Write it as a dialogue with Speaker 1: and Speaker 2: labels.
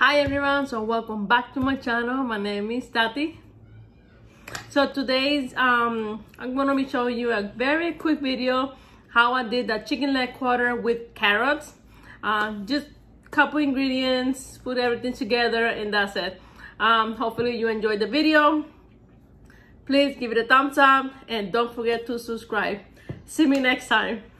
Speaker 1: Hi everyone, so welcome back to my channel. My name is Tati. So today's I'm gonna be showing you a very quick video how I did the chicken leg quarter with carrots. Just couple ingredients, put everything together, and that's it. Hopefully you enjoyed the video. Please give it a thumbs up and don't forget to subscribe. See me next time.